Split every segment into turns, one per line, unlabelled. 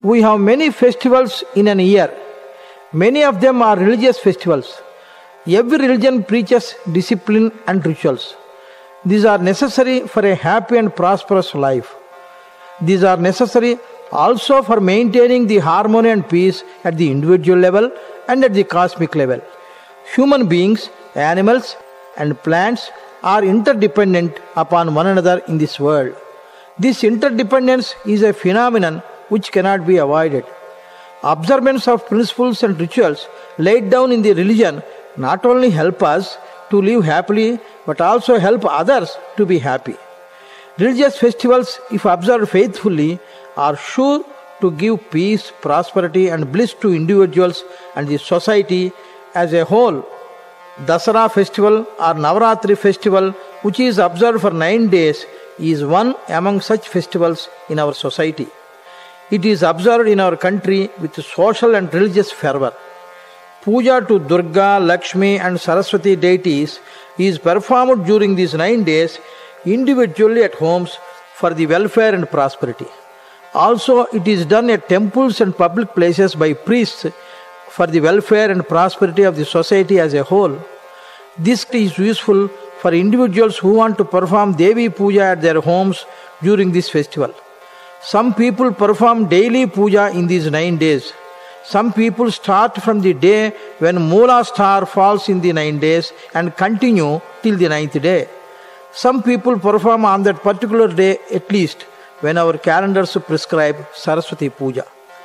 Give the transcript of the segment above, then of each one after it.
We have many festivals in an year. Many of them are religious festivals. Every religion preaches discipline and rituals. These are necessary for a happy and prosperous life. These are necessary also for maintaining the harmony and peace at the individual level and at the cosmic level. Human beings, animals, and plants are interdependent upon one another in this world. This interdependence is a phenomenon which cannot be avoided. Observance of principles and rituals laid down in the religion not only help us to live happily but also help others to be happy. Religious festivals, if observed faithfully, are sure to give peace, prosperity and bliss to individuals and the society as a whole. Dasara festival or Navaratri festival, which is observed for 9 days, is one among such festivals in our society. It is observed in our country with social and religious fervor. Puja to Durga, Lakshmi and Saraswati deities is performed during these 9 days individually at homes for the welfare and prosperity. Also, it is done at temples and public places by priests for the welfare and prosperity of the society as a whole. This is useful for individuals who want to perform Devi Puja at their homes during this festival. Some people perform daily puja in these 9 days. Some people start from the day when Moola star falls in the 9 days and continue till the 9th day. Some people perform on that particular day at least when our calendars prescribe Saraswati Puja.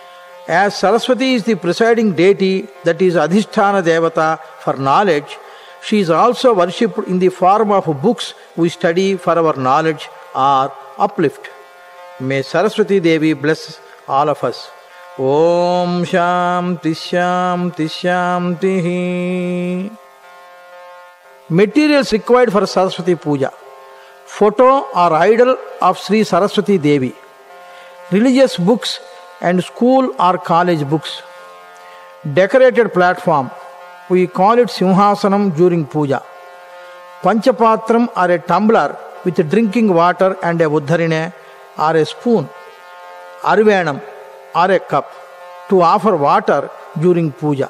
As Saraswati is the presiding deity, that is Adhisthana Devata for knowledge, she is also worshipped in the form of books we study for our knowledge or uplift. May Saraswati Devi bless all of us. Om Shanti Shanti Shanti. Materials required for Saraswati Puja. Photo or idol of Sri Saraswati Devi. Religious books and school or college books. Decorated platform. We call it Simhasanam during puja. Panchapatram or a tumbler with drinking water and a uddharine or a spoon. Arvanam or a cup to offer water during puja.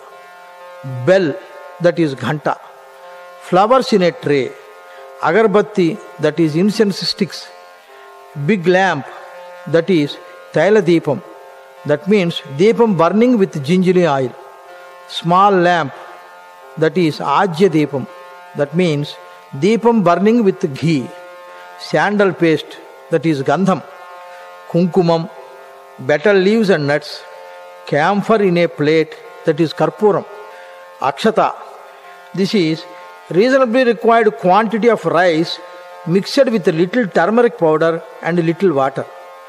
Bell, that is ghanta. Flowers in a tray. Agarbatti, that is incense sticks. Big lamp, that is Taila Deepam. That means Deepam burning with gingerly oil. Small lamp, that is Ajya Deepam. That means Deepam burning with ghee. Sandal paste, that is Gandham. Kunkumam, betel leaves and nuts. Camphor in a plate, that is Karpuram. Akshata, this is reasonably required quantity of rice mixed with a little turmeric powder and a little water.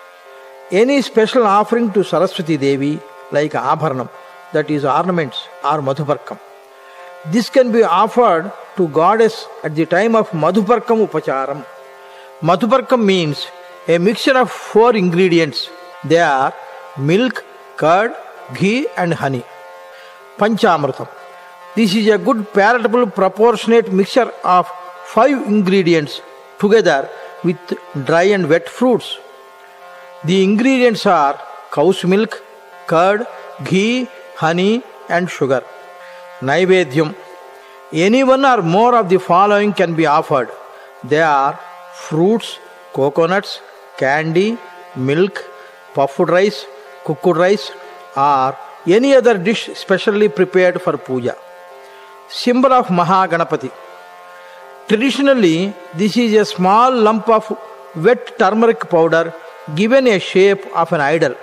Any special offering to Saraswati Devi like Abharanam, that is ornaments or Madhuparkam. This can be offered to goddess at the time of Madhuparkam Upacharam. Madhuparkam means a mixture of 4 ingredients. They are milk, curd, ghee and honey. Panchamritam. This is a good palatable proportionate mixture of 5 ingredients together with dry and wet fruits. The ingredients are cow's milk, curd, ghee, honey and sugar. Naivedyam. Any one or more of the following can be offered. They are fruits, coconuts, candy, milk, puffed rice, cooked rice or any other dish specially prepared for puja. Symbol of Mahaganapati. Traditionally, this is a small lump of wet turmeric powder given a shape of an idol.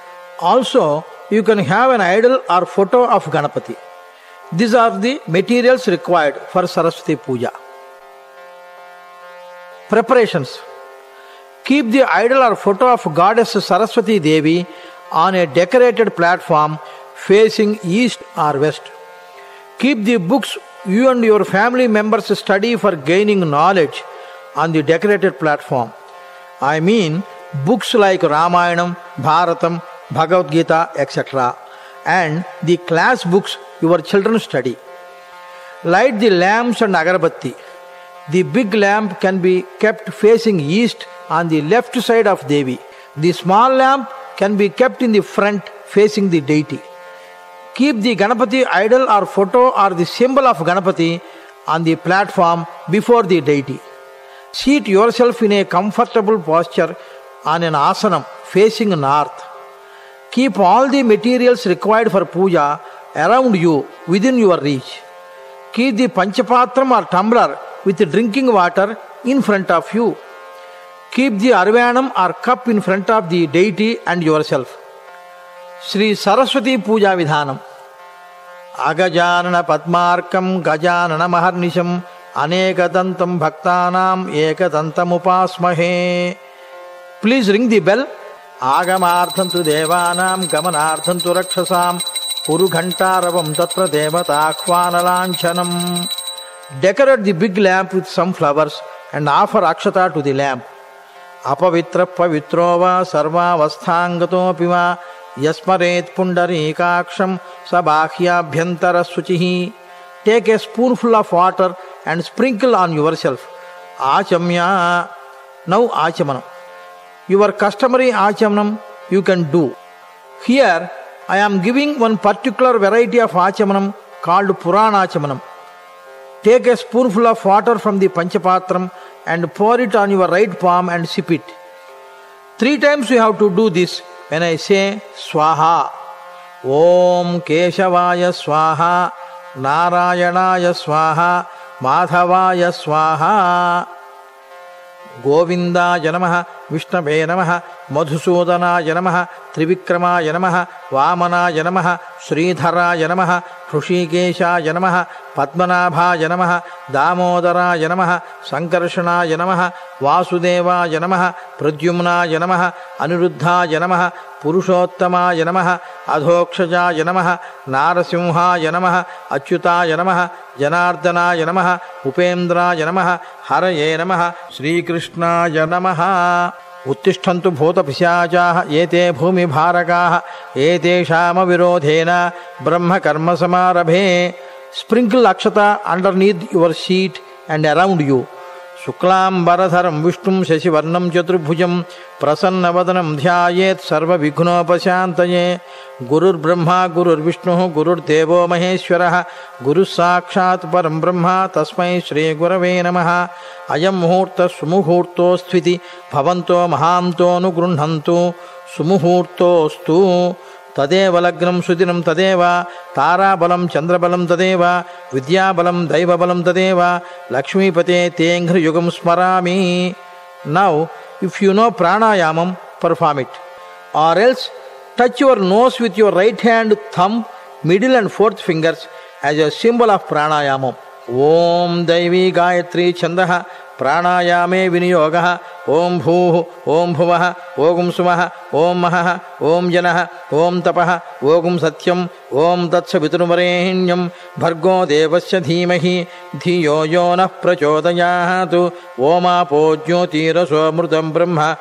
Also, you can have an idol or photo of Ganapati. These are the materials required for Saraswati Puja. Preparations. Keep the idol or photo of Goddess Saraswati Devi on a decorated platform facing east or west. Keep the books you and your family members study for gaining knowledge on the decorated platform. I mean books like Ramayanam, Bharatam, Bhagavad Gita, etc. and the class books your children study. Light the lamps and agarbatti. The big lamp can be kept facing east on the left side of Devi. The small lamp can be kept in the front facing the deity. Keep the Ganapati idol or photo or the symbol of Ganapati on the platform before the deity. Seat yourself in a comfortable posture on an asanam facing north. Keep all the materials required for puja around you within your reach. Keep the panchapatram or tumbler with drinking water in front of you. Keep the arvanam or cup in front of the deity and yourself. Sri Saraswati Puja Vidhanam. Agajanana Padmarkam Gajanana Maharnisham Anekadantam Bhaktanam Ekadantam Upasmahe. Please ring the bell. Agamartham tu Devanam Gamanartham tu Rakshasam Puru Ghantaravam Tatra Devata Akhvanalanchanam. Decorate the big lamp with some flowers and offer akshata to the lamp. Apavitra pavitrova sarva vasthangato piva yasmaret pundarikaksham sabhahyabhyantara suchihi. Take a spoonful of water and sprinkle on yourself. Achamya. Now achamanam. Your customary achamanam you can do. Here I am giving one particular variety of achamanam called Puranachamanam. Take a spoonful of water from the panchapatram and pour it on your right palm and sip it. 3 times you have to do this when I say Swaha. Om Keshavaya Swaha, Narayanaya Swaha, Madhavaya Swaha. Govindaya Namaha, Vishnave Namaha, Madhusudhanaya Namaha, Trivikramaya Namaha, Vamanaya Namaha, Sridharaya Namaha, Hrushikeshaya Namaha, Padmanabhaya Namaha, Damodaraya Namaha, Sankarshanaya Namaha, Vasudevaya Namaha, Pradyumnaya Namaha, Aniruddhaya Namaha, Purushottamaya Namaha, Adhokshajaya Namaha, Narasimhaya Namaha, Achyutaya Namaha, Janardhanaya Namaha, Upendraya Namaha, Haraye Namaha, Sri Krishnaya Namaha. Uttishtantu bhota pisyachaha ete bhumi bharakaha eteshama virodhena brahma karma samarabhe. Sprinkle akshata underneath your seat and around you. Shuklam Bharadharam Vishnum Shashivarnam Chaturbhujam Prasannavadanam Dhyayet Sarva Vighnopashantaye. Gurur Brahma Gurur Vishnu Gurur Devo Maheshwaraha Guru Sakshat Param Brahma Tasmai Shri Gurave Namaha. Ayam Muhurta Sumuhurto Sthiti Bhavanto Mahanto Nugrunhantu Sumuhurto Stu. Tadeva Lagnam Sudinam Tadeva Tara Balam Chandra Balam Tadeva Vidya Balam Daiva Balam Tadeva Lakshmi Pate Tengri Yugam Smarami. Now, if you know pranayamam, perform it. Or else, touch your nose with your right hand, thumb, middle and fourth fingers as a symbol of pranayamam. Om Daivi Gayatri Chandaha Pranayame Viniyogaha Om Bhuh Om Bhuvaha Om Sumaha Om Mahaha Om Janaha Om Tapaha Om Satyam Om Tatsaviturvarenyam Bhargo Devasya Dhimahi Dhiyo Yonah Prachodayatu Om Apo Jyotiraso Mృతం Brahma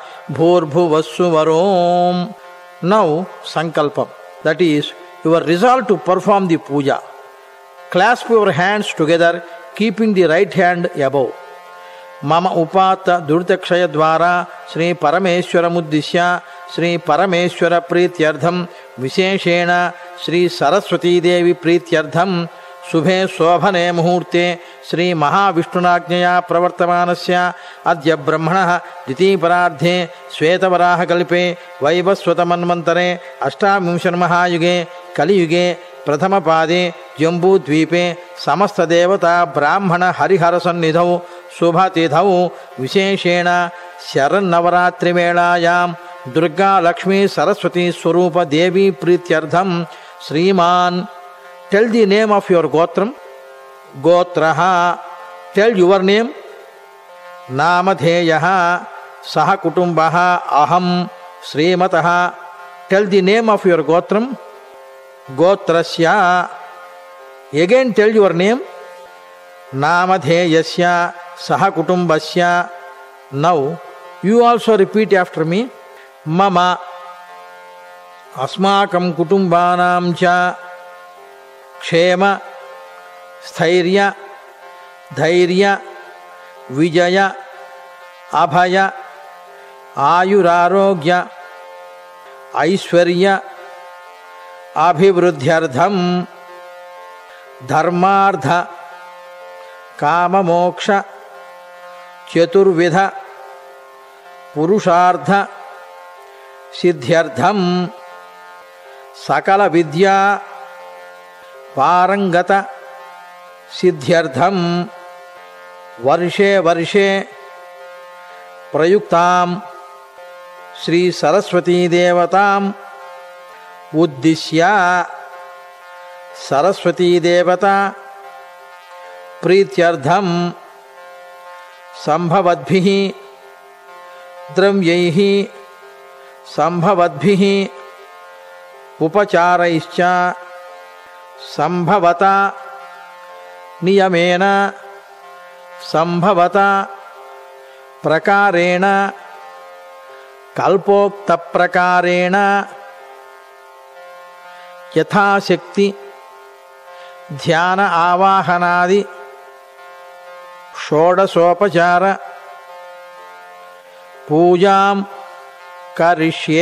Bhurbhuvassuvarom. Now Sankalpam, that is your resolve to perform the puja. Clasp your hands together, keeping the right hand above. Mama Upata Durtakshaya Dvara Sri Parameshwara Muddishya Sri Parameshwara Prityardham Visheshena Sri Saraswati Devi Prityardham Subhe Sobhane Muhurte Sri Mahavishtunajnaya Pravartamanasya Adya Brahmanaha Diti Parardhe Svetavaraha Kalpe Vaivaswatamanmantare Ashtamimshan Mahayuge Kali Yuge Prathama Pade Jambu Dvipe Samasta Devata Brahmana Harihara Sannidhau Subhatidhau Visheshena Sharan Navaratri Velayam Durga Lakshmi Saraswati Swarupa Devi Prityardham Sriman. Tell the name of your Gotram. Gotraha. Tell your name. Namadheyaha Saha Kutumbaha Aham Srimataha. Tell the name of your Gotram. Gotrasya. Again tell your name. Namadheyasya Saha Kutumbasya. Now you also repeat after me. Mama Asmakam Kutumbanam cha Kshema Sthairya Dhairya Vijaya Abhaya Ayurarogya ऐश्वर्य अभिवृद्ध्यर्थं धर्मार्थ काममोक्ष चतुर्विध पुरुषार्थ सिद्ध्यर्थं सकल विद्या पारंगत सिद्ध्यर्थं वर्षे वर्षे प्रयुक्तां श्री सरस्वती देवताम् उद्दिश्य सरस्वती देवता प्रीत्यर्थं संभवद्भिः द्रव्यैः संभवद्भिः उपचारैश्च संभवता नियमेन संभवता प्रकारेण कल्पोक्त प्रकारेण यथाशक्ति ध्यान आवाहनादि षोडशोपचार पूजां करिष्ये.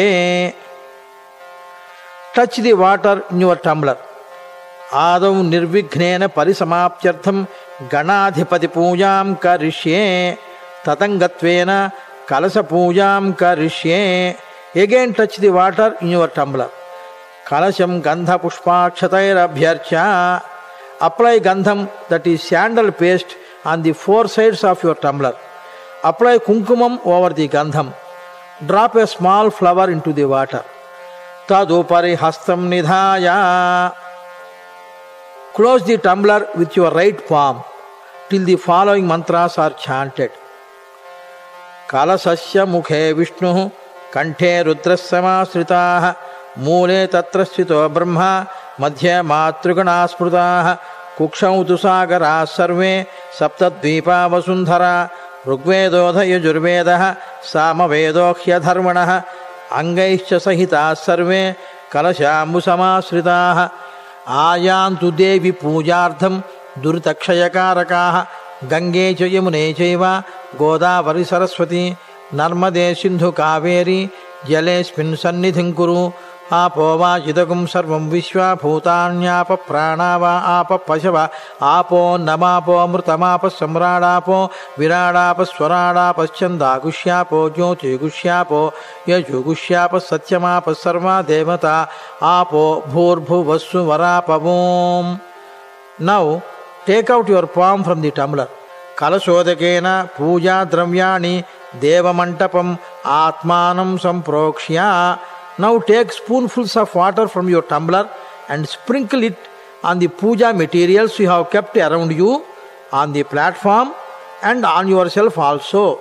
Touch the water in your tumbler. आदौ निर्विघ्नेन परिसमाप्त्यर्थं गणाधिपति पूजां करिष्ये. ततंगत्वेन कलश पूजां करिष्ये. Again touch the water in your tumbler. कलशं गंध पुष्पाक्षतैरभ्यर्च्य. Apply gandham, that is sandal paste, on the four sides of your tumbler. Apply kunkumam over the gandham. Drop a small flower into the water. Tadupari hastam nidhaya. Close the tumbler with your right palm till the following mantras are chanted. Kalasasya mukhe Vishnu kanthe rudrasamasritaah मूले तत्र स्थितो ब्रह्मा मध्ये मातृगणा स्मृताः कुक्षौ तु सागराः सर्वे सप्तद्वीपा वसुन्धरा ऋग्वेदोऽथ यजुर्वेदः सामवेदो ह्यधर्मणः अङ्गैश्च सहिताः सर्वे कलशाम्बुसमाश्रिताः आयान्तु देवि पूजार्थं दुरितक्षयकारकाः गङ्गे च यमुने चैव गोदावरि सरस्वती नर्मदे सिन्धु कावेरी जलेऽस्मिन् सन्निधिं कुरु. आपो वाजिदगुं सर्वं विश्वा भूतान्याप प्राणा वा आप पशव आपो नमापो अमृतमाप सम्राडापो विराडाप स्वराडापश्चन्दागुष्यापो ज्योतिगुष्यापो यजुगुष्याप सत्यमाप सर्वा देवता आपो भूर्भुवस्सु वरापवोम. Now take out your palm from the tumbler. कलशोदकेन पूजा द्रव्याणि देवमण्टपम् आत्मानं सम्प्रोक्ष्य. Now take spoonfuls of water from your tumbler and sprinkle it on the puja materials you have kept around you, on the platform and on yourself also.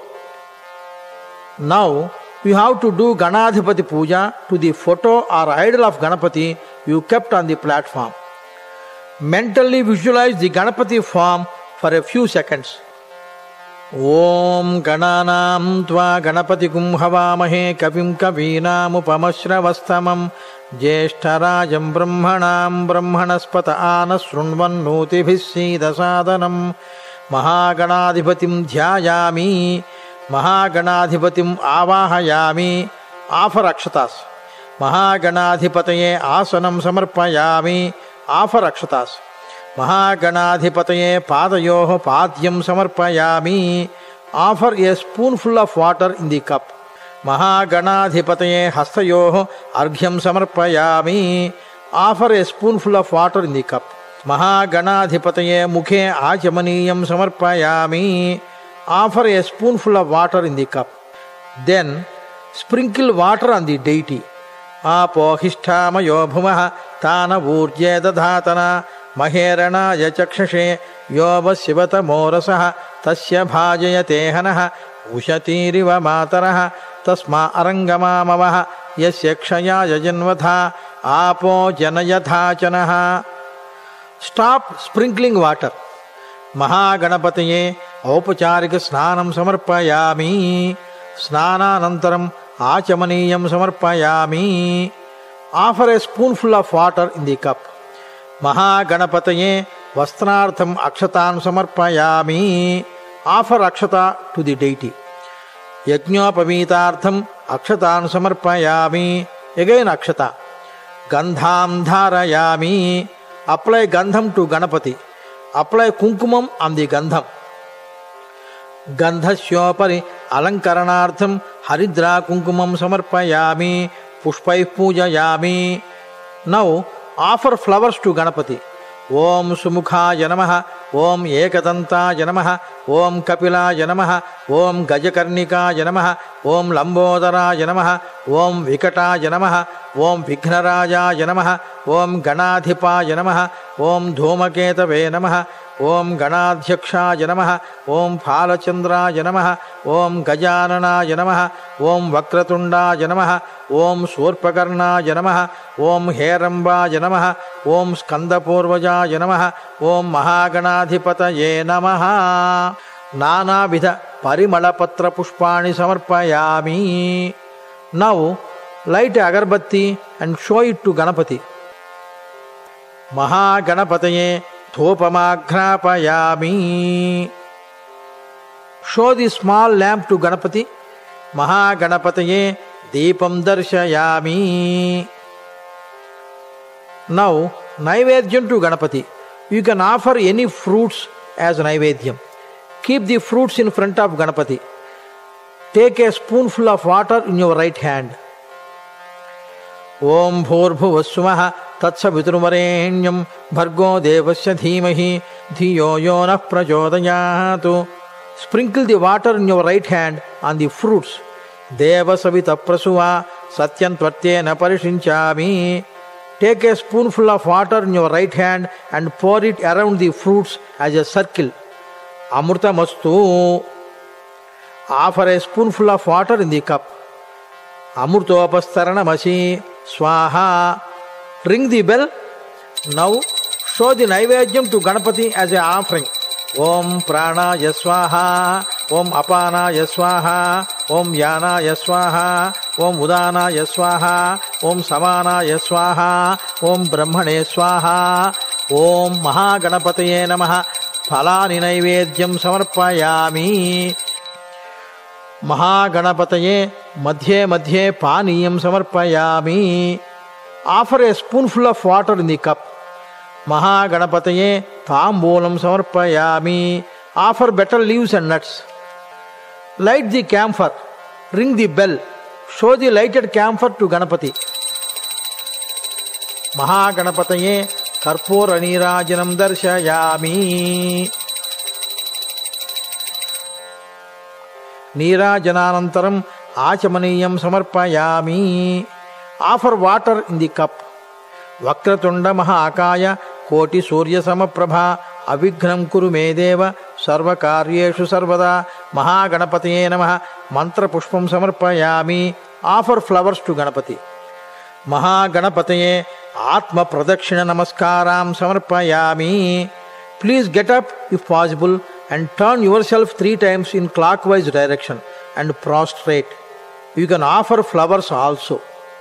Now you have to do Ganadhipati puja to the photo or idol of Ganapati you kept on the platform. Mentally visualize the Ganapati form for a few seconds. Om Gananam Tva Ganapatikum Havamahe Kavim Kavinamupamashravastamam Jeshtarajam Brahmanam Brahmanaspata Anasrunvannotibhis Sidasadanam Mahaganadhipatim Dhyayami Mahaganadhipatim Avahayami. Offer akshatas. Mahaganadhipataye Asanam Samarpayami. Offer akshatas. Mahaganadhipataye Padayoho Padyam Samarpayami. Offer a spoonful of water in the cup. Mahaganadhipataye Hastayoho Arghyam Samarpayami. Offer a spoonful of water in the cup. Mahaganadhipataye Mukhe Achamaniyam Samarpayami. Offer a spoonful of water in the cup. Then sprinkle water on the deity. Apohishtamayo bhumaha tana vurje dadhatana Maherana yachakshashe yoba sivata morasaha tasya bhajayate hanaha ushatiriva mataraha tasma arangamamavaha yasya kshaya yajanvatha apo janayadhachanaha. Stop sprinkling water. Mahaganapataye Aupacharika Snanam Samarpayami. Snananantaram Achamaniyam Samarpayami. Offer a spoonful of water in the cup. Mahaganapataye Vastrartham Akshatan Samarpayami. Offer Akshata to the deity. Yajñopavitartham Akshatan Samarpayami. Again Akshata. Gandham dharayami. Apply Gandham to Ganapati. Apply Kunkumam on the Gandham. Gandhasyopari alankaranartham haridra kunkumam samarpayami pushpai pujayami. Now offer flowers to Ganapati. Om Sumukhaya Namaha, Om Ekadantaya Namaha, Om Kapilaya Namaha, Om Gajakarnikaya Namaha, Om Lambodharaya Namaha, Om Vikataya Namaha, Om Vighnarajaya Namaha, Om Ganadhipaya Namaha, Om Dhomaketave Namaha, Om Ganadhyakshaya Namaha, Om Phalachandraya Namaha, Om Gajananaya Namaha, Om Vakratundaya Namaha, Om Surpakarnaya Namaha, Om Herambaya Namaha, Om Skandapurvajaya Namaha, Om Mahaganadhipataye Namaha. Nana Vidha Parimalapatra Pushpani Samarpayami. Now light agarbatti and show it to Ganapati. Mahaganapataye Thopamagrapayami. Show the small lamp to Ganapati. Mahaganapataye Deepam Darshayami. Now Naivedyam to Ganapati. You can offer any fruits as Naivedyam. Keep the fruits in front of Ganapati. Take a spoonful of water in your right hand. Om Bhurbhuvassumaha Tatsaviturvarenyam Bhargo Devasya Dhimahi Dhiyo Yonah Prachodayatu. Sprinkle the water in your right hand on the fruits. Devasavita Prasuva Satyan Tvatyena Parishinchami. Take a spoonful of water in your right hand and pour it around the fruits as a circle. Amrutamastu. Offer a spoonful of water in the cup. Amurtopastaranamasi Swaha. Ring the bell. Now show the Naivedyam to Ganapati as an offering. Om Prana Yaswaha, Om Apana Yaswaha, Om Yana Yaswaha, Om Udana Yaswaha, Om Samana Yaswaha, Om Brahmane Swaha, Om Mahaganapataye Namaha, Phalani Naivedyam Samarpayami. Mahaganapataye Madhye Madhye Paniyam Samarpayami. Offer a spoonful of water in the cup. Mahaganapataye Tambulam Samarpayami. Offer betel leaves and nuts. Light the camphor. Ring the bell. Show the lighted camphor to Ganapati. Mahaganapataye Karpura Nirajanam Darshayami. Nirajananantaram Achamaniyam Samarpayami. Offer water in the cup. Vakratunda Mahakaya Koti Surya Samaprabha Avighnam Kuru Medeva Sarva Karyeshu Sarvada Mahaganapataye Namaha Mantra Pushpam Samarpayami. Offer flowers to Ganapati. Mahaganapataye Atma Pradakshina Namaskaram Samarpayami. Please get up if possible and turn yourself 3 times in clockwise direction and prostrate. You can offer flowers also.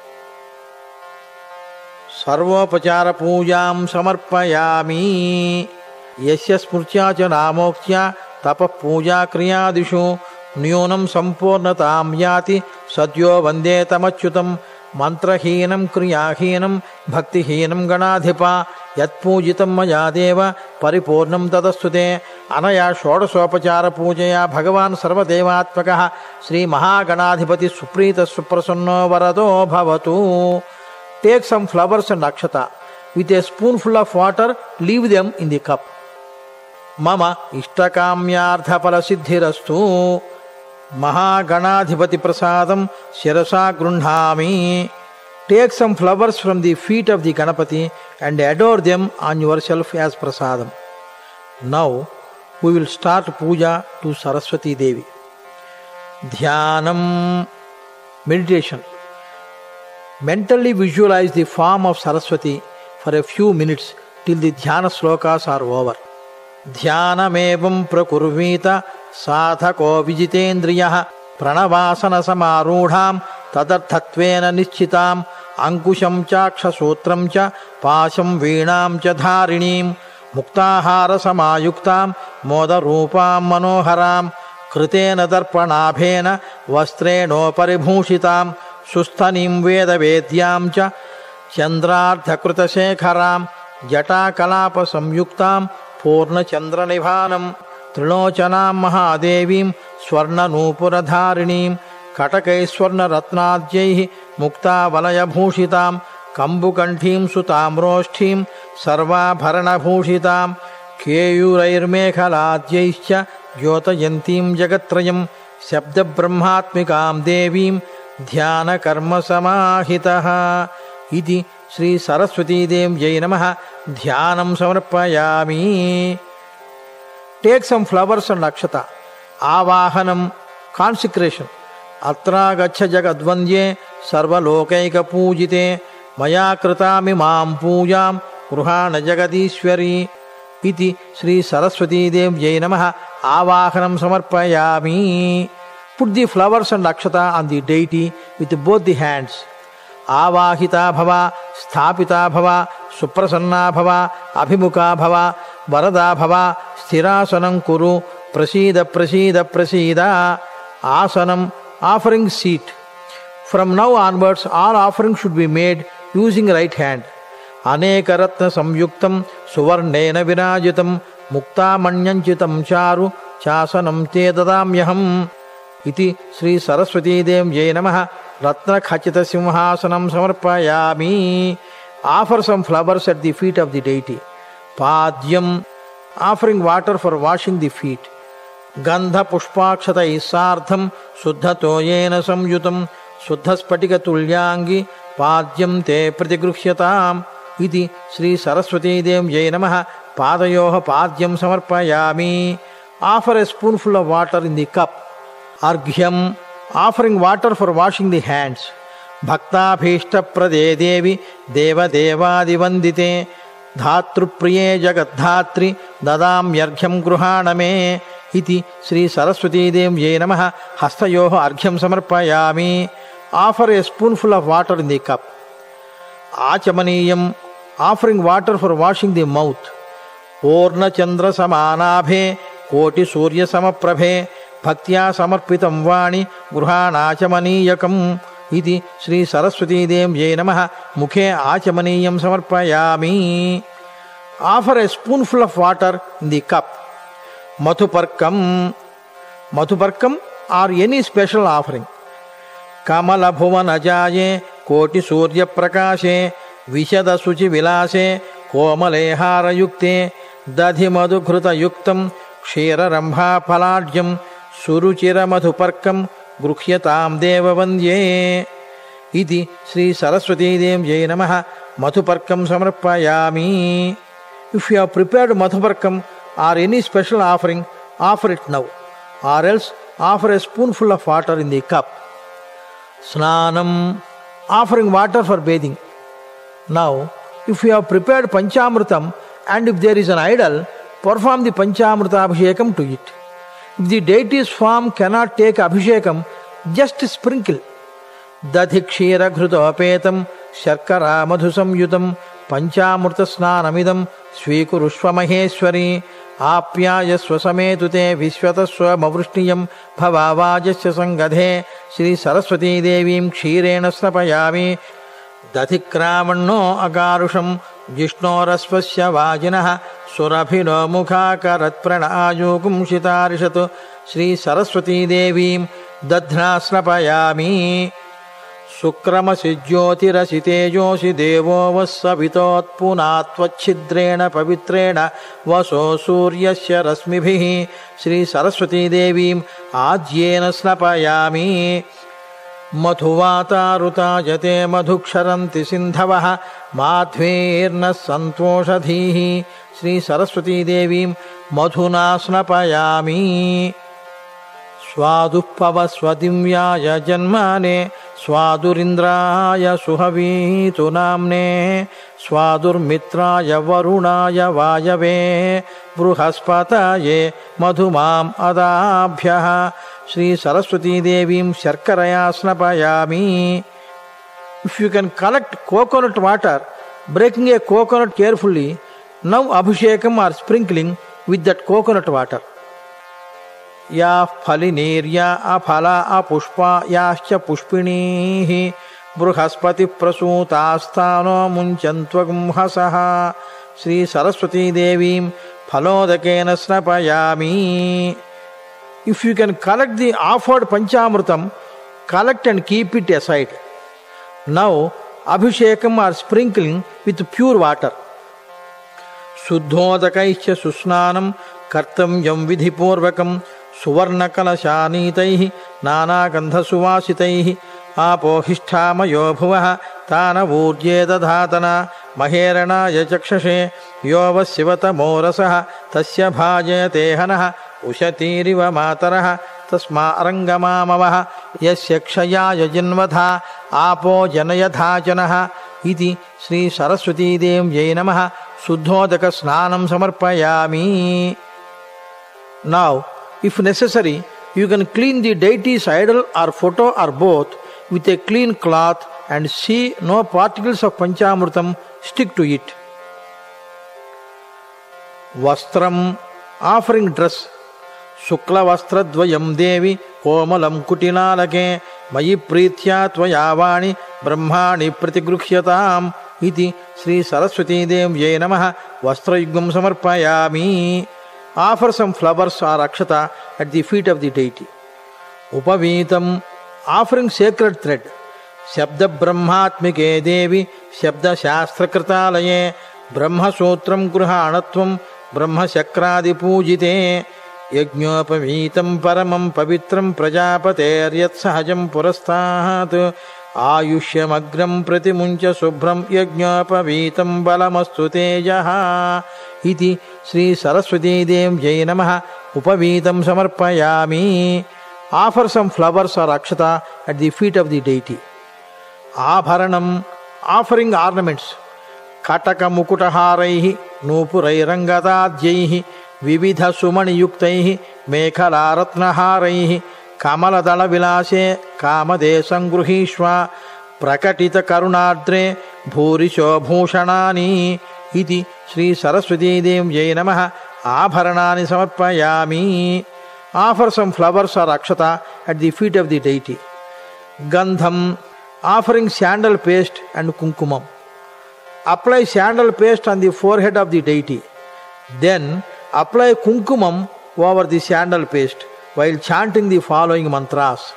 Sarvopachara Pujam Samarpayami. Yasya Smurtya cha Namoksya Tapa Puja Kriyadishu Nyonam Sampurnatam Yati Sadyo Vande Tamachyutam Mantrahinam Kriyahinam Bhaktihinam Ganadhipa Yat Pujitam Maya Deva Paripurnam Tadastute Anaya Shodasopachara Pujaya Bhagavan Sarvadevatmakaha Sri Mahaganadhipati Suprita Suprasanno Varado Bhavatu. Take some flowers and akshata. With a spoonful of water, leave them in the cup. Mama ishtakamyartha parasiddhirastu. Mahaganadhipati prasadam shirasa grunhami. Take some flowers from the feet of the Ganapati and adore them on yourself as prasadam. Now we will start puja to Saraswati Devi. Dhyanam. Meditation. Mentally visualize the form of Saraswati for a few minutes till the dhyana slokas are over. Dhyanamebam prakurvita sadhako vijitendriyaha pranavasana samarudham tadarthatvena nischitam ankusham chakshasotram cha pasham veenam cha dharinim muktahara samayuktam modarupam manoharam kritena darpanabhena vastreno paribhushitam సుస్థనీం వేదవేద్యాం చ చంద్రార్ధకృతశేఖరాం జటాకలాప సంయుక్తాం పూర్ణచంద్రనిభానం త్రిలోచనాం మహాదేవీం స్వర్ణనూపురధారిణీం కటకైస్వర్ణరత్నాద్యైః ముక్తావలయభూషితాం కంబుకంఠీం సుతామ్రోష్ఠీం సర్వాభరణభూషితాం కేయూరైర్మేఖలాద్యైశ్చ ద్యోతయంతీం జగత్రయం శబ్దబ్రహ్మాత్మికాం దేవీం ధ్యానకర్మసమాహితః ఇది శ్రీ సరస్వతీదేవ్యై నమః. ధ్యానం సమర్పయామి. Take some flowers and akshata. ఆవాహనం, consecration. అత్రాగచ్చ జగద్వంద్యే సర్వలోకైకపూజితే మయా కృతామిమాం పూజాం గృహాణ జగదీశ్వరీ. ఇది శ్రీ సరస్వతీదేవ్యై నమః. ఆవాహనం సమర్పయామి. Put the flowers and akshata on the deity with both the hands. Avahita bhava, sthapita bhava, suprasanna bhava, abhimukha bhava, varada bhava, sthirasanam kuru, prasida prasida prasida. Asanam, offering seat. From now onwards, all offerings should be made using right hand. Aneka ratna samyuktam, suvarnena virajitam, mukta manyanchitam charu, chasanam te dadamyaham. इति श्री सरस्वतीदेव्यै नमः. रत्नखचितसिंहासनं समर्पयामि. Offer some flowers at the feet of the deity. Padyam, offering water for washing the feet. Gandha pushpakshataiः सार्धं शुद्धतोयेन संयुतं शुद्धस्फटिकतुल्यांगी पाद्यं ते प्रतिगृह्यताम्. इति श्री सरस्वतीदेव्यै नमः. पादयोः पाद्यं समर्पयामि. Offer a spoonful of water in the cup. Arghyam, offering water for washing the hands. Bhaktabhishtaprade devi devadevadivandite dhatrupriye jagadhatri dadamyarghyam gruhaname. Iti Sri Saraswatidevyai Namaha. Hastayoho arghyam samarpayami. Offer a spoonful of water in the cup. Achamaniyam, offering water for washing the mouth. Purna chandra samanabhe koti surya samaprabhe భక్త్యా సమర్పితం వాణి గృహాణాచమనీయకం. ఇది శ్రీ సరస్వతీదేవ్యై నమః. ముఖే ఆచమనీయం సమర్పయామి. Offer a spoonful of water in the cup. మధుపర్కం, madhuparkam or any special offering. కమల భువనజాయే కోటి సూర్యప్రకాశే విశద శుచి విలాసే కోమలేహారయుక్తే దధి మధుఘృతయుక్తం క్షీరరంభాఫలాఢ్యం సురుచిరమధుపర్కం గృహ్యతాం దేవవంద్యే. ఇది శ్రీ సరస్వతీదేవ్యై నమః. మధుపర్కం సమర్పయామి. If you have prepared madhuparkam or any special offering, offer it now, or else offer a spoonful of water in the cup. స్నానం, offering water for bathing. Now if you have prepared panchamritam and if there is an idol, perform the Panchamritabhishekam to it. If the deity's form cannot take abhishekam, just sprinkle. Dadhi kshira ghrutopetam sharkara madhu samyutam panchamrita snanamidam swikurushva maheshwari apyayasva sametute vishwatasva mavrushniyam bhavavajasya sangadhe. Shri Saraswati Devim kshirena snapayami. Dadhikramanno agarusham जिष्णोरस्वस्य वाजिनः सुरभिनो मुखाकरत्प्रणआयुगुंसितारिषत्. श्री सरस्वतीदेवीं दध्ना स्नपयामि. शुक्रमसि ज्योतिरसितेजोषि देवो वः सवितोत्पुनात्वच्छिद्रेण पवित्रेण वसो सूर्यस्य रश्मिभिः. श्री सरस्वतीदेवीं आज्येन स्नपयामि. मधुवातारुतायते मधुक्षरन्ति सिन्धवः माध्वेर्नः सन्तोषधीः. श्री सरस्वतीदेवीं मधुना स्नपयामि. स्वादुःपवस्वदिव्याय जन्माने स्वादुरिन्द्राय सुहवीतु नाम्ने स्वादुर्मित्राय वरुणाय वायवे बृहस्पतये मधुमाम् अदाभ्यः. Shri Saraswati Devim Sharkaraya Snapayami. If you can collect coconut water, breaking a coconut carefully, now abhishekam or sprinkling with that coconut water. याः फलिनीर्या अफला अपुष्पा याश्च पुष्पिणीः बृहस्पतिप्रसूतास्तानो मुञ्चन्त्वगुंहसः श्री सरस्वती देवीं फलोदकेन स्नपयामि. If you can collect the offered Panchamritam, collect and keep it aside. Now, Abhishekam or sprinkling with pure water. Suddhodakaischa susnanam kartamyam vidhipurvakam suvarnakalashanitaihi nana gandha suvasitaihi apohisthamayo bhuvah tana vurje dadhatana maherana yachakshashe yovasivata morasah tasya bhajayate hanah उशतीरिव मातरः तस्मा अरंगमामवः यस्य क्षयाय जन्मथा आपो जनयथा जनः इति श्री सरस्वती देव्यै नमः. शुद्धोदक स्नानं समर्पयामि. Now, if necessary, you can clean the deity's idol or photo or both with a clean cloth and see no particles of Panchamritam stick to it. Vastram, offering dress. शुक्लवस्त्रद्वयं देवी कोमलं कुटिलालके मयि प्रीत्या त्वया वाणि ब्रह्माणि प्रतिगृह्यताम् इति श्री सरस्वती देव्यै नमः. वस्त्रयुग्मं समर्पयामि. Offer some flowers or akshata at the feet of the deity. Upavitam, offering sacred thread. Shabda Brahmatmike Devi Shabda Shastra Kritalaye Brahma Sutram Gruhanatvam Brahma Shakradi Pujite Yajñopavitam Paramam Pavitram Prajapateryat Sahajam Purastat Ayushyamagram Pratimuncha Subhram Yajñopavitam Balamastu Tejaha Iti Sri Saraswati Devyai Namaha. Upavitam Samarpayami. Offer some flowers or akshata at the feet of the deity. Abharanam, offering ornaments. Kataka Mukutaharaihi Nupurai Rangadadjaihi Vividha Sumani Yuktaihi Mekhala Ratnaharaihi Kamaladala Vilase Kamade Sangruhishwa Prakatita Karunadre Bhurisho Bhushanani Iti Sri Saraswati Devyai Namaha. Abharanani Samarpayami. Offer some flowers or akshata at the feet of the deity. Gandham, offering sandal paste and kunkumam. Apply sandal paste on the forehead of the deity. Then apply kunkumam over the sandal paste while chanting the following mantras.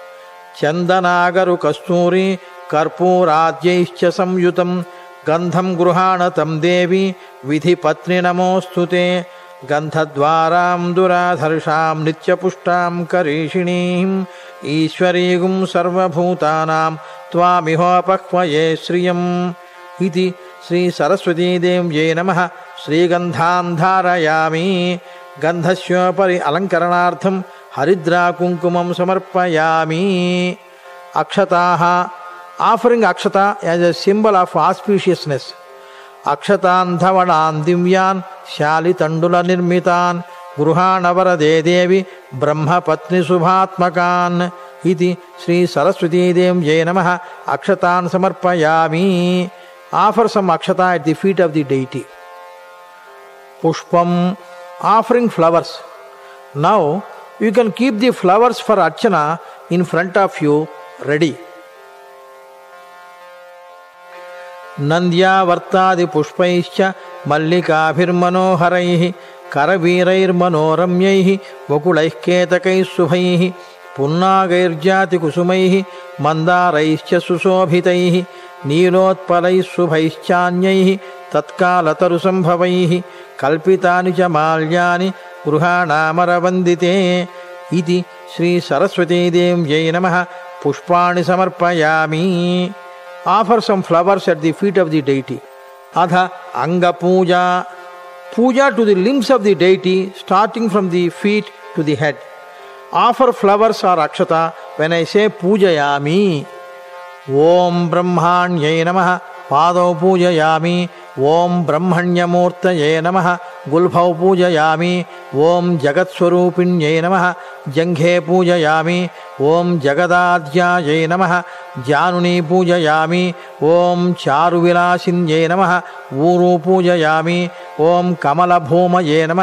Chandanagaru kasturi karpuradyaischya samyutam gandham gruhanatam devi vidhi patni namostute Gandhadvaram duradharsham nityapushtam karishinim Ishwarigum sarvabhutanam tvamihopakvaye sriyam Iti Sri Saraswati Devyai Namaha. Sri Gandham dharayami. Gandhasyopari alankaranartham haridra kunkumam samarpayami. Akshataha, offering akshata as a symbol of auspiciousness. Akshatandhavanam divyan Shali Tandula Nirmitan Gruhanavara Devi Brahma Patni Subhatmakan Iti Sri Saraswati Devyai Namaha. Akshatan Samarpayami. Offer some akshata at the feet of the deity. Pushpam, offering flowers. Now you can keep the flowers for archana in front of you ready. Nandya Vartadi Pushpaischa Mallikabhirmanoharaihi Karaveerairmanoramyaihi Vakulaiketakai Subhaihi Punnagairjati Kusumaihi Mandaraischa Susobhitaihi Nilotpalai Subhaischanyaihi Tatkalatharusambhavaihi Kalpitani cha Malyani Gruhanamaravandite Iti Sri Saraswati Devyai Namaha. Pushpani Samarpayami. Offer some flowers at the feet of the deity. Adha Anga Puja. Puja to the limbs of the deity starting from the feet to the head. Offer flowers or akshata when I say Pujayami. Om Brahmanyai Namaha. Pado Pujayami. Om Brahmanyamurtaye Namaha. Gulbhau Pujayami. Om Jagatswarupinyai Namaha. Janghe Pujayami. Om Jagadadhyayai Namaha. Januni Pujayami. Om Charuvilasinye Namaha. Uru Pujayami. Om Kamala Bhumaye Namaha.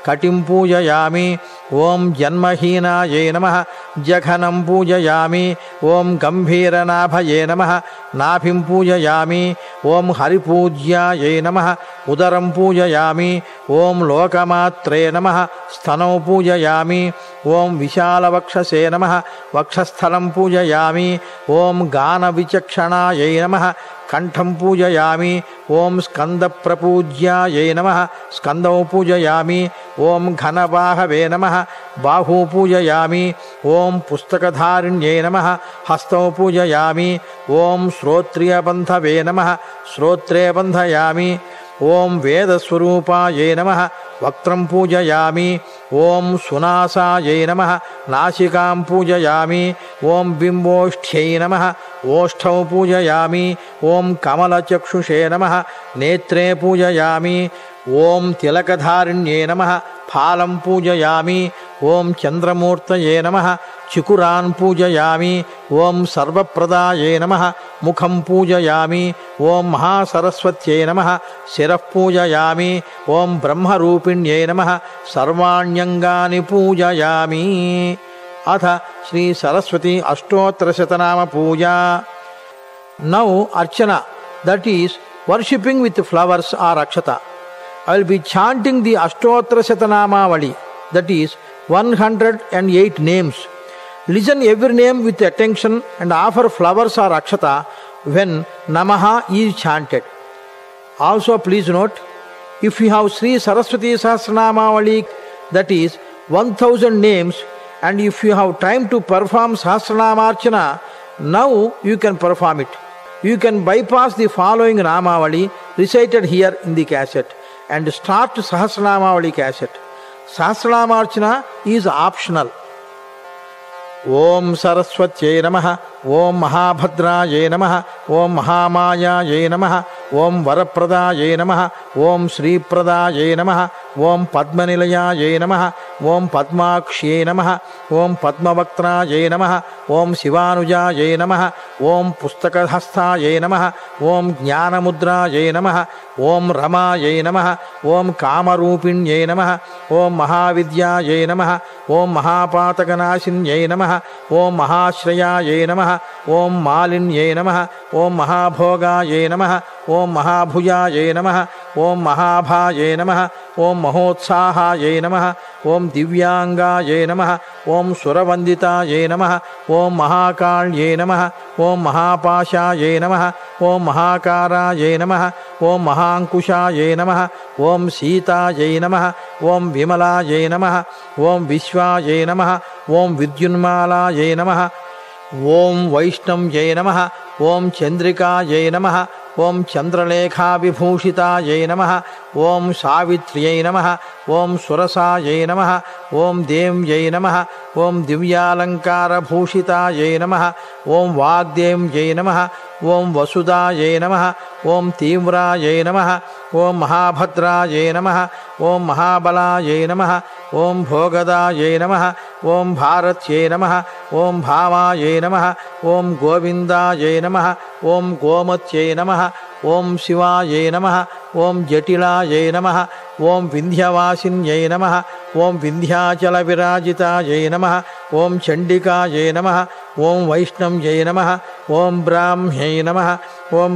కటిం పూజయామి. ఓం జన్మహీనాయై నమః. జఘనం పూజయామి. ఓం గంభీరనాభయే నమః. నాభిం పూజయామి. ఓం హరిపూజ్యాయై నమః. ఉదరం పూజయామి. ఓం లోకమాత్రే నమః. స్తనౌ పూజయామి. ఓం విశాలవక్షసే నమః. వక్షస్థలం పూజయామి. ఓం గానవిచక్షణాయై నమః. కంఠం పూజయామి. ఓం స్కందప్రపూజ్యాయై నమః. స్కందౌ పూజయామి. ఓం ఘనబాహవే నమః. బాహూ పూజయామి. ఓం పుస్తకధారిణ్యై నమః. హస్తౌ పూజయామి. ఓం శ్రోత్రియబంధవే నమః. శ్రోత్రే బంధయామి. ఓం వేదస్వరూపాయై నమః. వక్త్రం పూజయామి. ఓం సునాసాయై నమః. నాసికాం పూజయామి. ఓం బింబోష్ఠ్యై నమః. ఓష్ఠౌ పూజయామి. ఓం కమలచక్షుషే నమః. నేత్రే పూజయామి. ఓం తిలకధారిణ్యే నమః. ఫాలం పూజయామి. ఓం చంద్రమూర్తయే నమః. చికురాన్ పూజయామి. ఓం సర్వప్రదాయే నమః. ముఖం పూజయామి. ఓం మహాసరస్వత్యై నమః. శిరః పూజయామి. ఓం బ్రహ్మరూపిణ్యై నమః. సర్వాణ్యంగాని పూజయామి. అథ శ్రీ సరస్వతి అష్టోత్తరశతనామ పూజ. Now archana, that is worshipping with flowers or akshata. I will be chanting the Ashtottara Shatanamavali, that is 108 names. Listen every name with attention and offer flowers or akshata when Namaha is chanted. Also please note, if you have Sri Saraswati Sahasranamavali, that is 1000 names, and if you have time to perform Sahasranamarchana, now you can perform it. You can bypass the following Namavali recited here in the cassette and start Sahasranamavali cassette. Sahasranamarchana is optional. ఓం సరస్వత్యై నమః. ఓం మహాభద్రాయై నమః. ఓం మహామాయాయై నమః. ఓం వరప్రదాయై నమః. ఓం శ్రీప్రదాయై నమః. ఓం పద్మనిలయాయై నమః. ఓం పద్మాక్ష్యై నమః. ఓం పద్మవక్త్రాయై నమః. ఓం శివానుజాయై నమః. ఓం పుస్తకహస్తాయై నమః. ఓం జ్ఞానముద్రాయై నమః. ఓం రమాయై నమః. ఓం కామరూపిణ్యై నమః. ఓం మహావిద్యాయై నమః. ఓం మహాపాతకనాశిన్యై నమః. ఓం మహాశ్రయాయై నమః. ఓం మాలిన్యై నమః. ఓం మహాభోగాయై నమః. ఓం మహాభుజాయై నమః. ఓం మహాభాయై నమః. ఓం మహోత్సాహాయై నమః. ఓం దివ్యాంగాయై నమః. ఓం సురవందితాయై నమః. ఓం మహాకాళ్యై నమః. ఓం మహాపాశాయై నమః. ఓం మహాకారాయై నమః. ఓం మహాంకుశాయై నమః. ఓం సీతాయై నమః. ఓం విమలాయై నమః. ఓం విశ్వాయై నమః. ఓం విద్యున్మాలాయై నమః. ఓం వైష్ణవ్యై నమః. ఓం చంద్రికాయై నమః. ఓం చంద్రలేఖావిభూషితాయై నమః. ఓం సావిత్ర్యై నమః. ఓం సురసాయై నమః. ఓం దేవ్యై నమః. ఓం దివ్యాలంకారభూషితాయై నమః. ఓం వాగ్దేవ్యై నమః. ఓం వసుదాయై నమః. ఓం తీవ్రాయై నమః. ఓం మహాభద్రాయై నమః. ఓం మహాబలాయై నమః. ఓం భోగదాయై నమః. ఓం భారత్యై నమః. ఓం భామాయై నమః. ఓం గోవిందాయై నమః. ఓం గోమత్యై నమః. ఓం శివాయై నమః. ఓం జటిలాయై నమః. ఓం వింధ్యవాసిన్యై నమః. ఓం వింధ్యాచల విరాజితాయై నమః. ఓం చండికాయై నమః. ఓం వైష్ణవ్యై నమః. ఓం బ్రాహ్మ్యై నమః. ఓం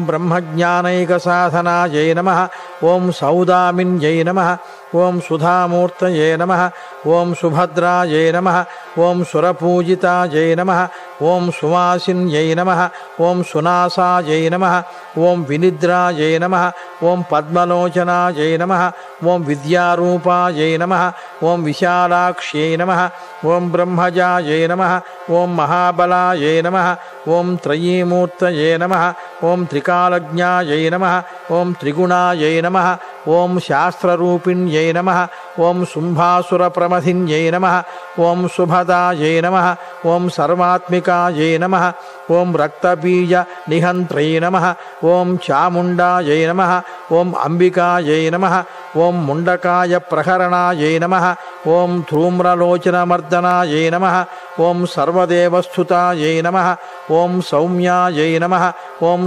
బ్రహ్మజ్ఞానైకసాధనాయై నమః. ఓం సౌదామిన్యై నమః. ఓం సుధామూర్తయే నమః. ఓం సుభద్రాయై నమః. ఓం సురపూజితాయై నమః. ఓం సువాసిన్యై నమః. ఓం సునాసాయై నమః. ఓం వినిద్రాయై నమః. ఓం పద్మలోచనాయై నమః. ఓం విద్యారూపాయై నమః. ఓం విశాలాక్ష్యై నమః. ఓం బ్రహ్మజాయై నమః. ఓం మహాబలాయై నమః. ఓం త్రయీమూర్తయే నమః. ఓం త్రికాలజ్ఞాయై నమః. ఓం త్రిగుణాయై నమః. ఓం శాస్త్రరూపిణ్యై నమః. ఓం శుంభాసురప్రమథిన్యై నమః. ఓం శుభదాయై నమః. ఓం సర్వాత్మికాయై నమః. ఓం రక్తబీజ నిహంత్రై నమః. ఓం చాముండాయై నమః. ఓం అంబికాయై నమః. ఓం ముండకాయ ప్రహరణాయై నమః. ఓం ధూమ్రలోచనమర్దనాయై నమః. ఓం సర్వదేవస్థుతాయై నమః. ఓం సౌమ్యాయై నమః. ఓం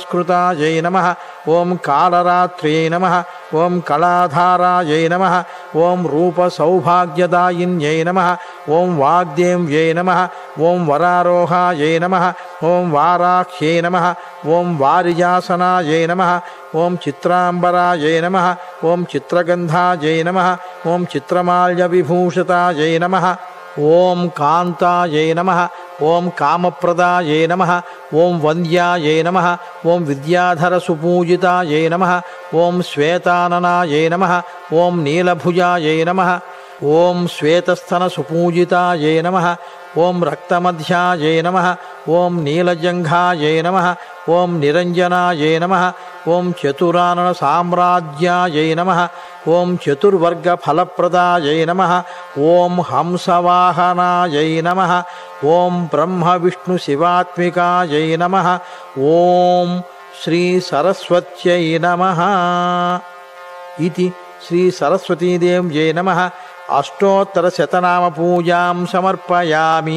సురాసురనమస్కృతాయై నమః. ఓం కాళరాత్ర్యై నమః. ఓం కళాధారాయై నమః. ఓం రూప సౌభాగ్యదాయిన్యై నమః, ఓం వాగ్దేవ్యై నమః, ఓం వరారోహాయై నమః, ఓం వారాహ్యై నమః, ఓం వారిజాసనాయై నమః, ఓం చిత్రాంబరాయై నమః, ఓం చిత్రగంధాయై నమః, ఓం చిత్రమాల్యవిభూషితాయై నమః, ఓం కాంతాయై నమః, ఓం కామప్రదాయై నమః, ఓం వంద్యాయై నమః, ఓం విద్యాధరసుపూజితాయై నమః, ఓం శ్వేతాననాయై నమః, ఓం నీలభుజాయై నమః, ఓం శ్వేతస్థనసుపూజితాయై నమః, ఓం రక్తమధ్యాయై నమః, ఓం నీలజంఘాయై నమః, ఓం నిరంజనాయై నమః, ఓం చతురానన సామ్రాజ్యాయై నమః, ఓం చతుర్వర్గఫలప్రదాయై నమః, ఓం హంసవాహనాయై నమః, ఓం బ్రహ్మ విష్ణు శివాత్మికాయై నమః, ఓం శ్రీ సరస్వత్యై నమః. ఇది శ్రీ సరస్వతీదేవ్యై నమః అష్టోత్తరశతనామ పూజాం సమర్పయామి.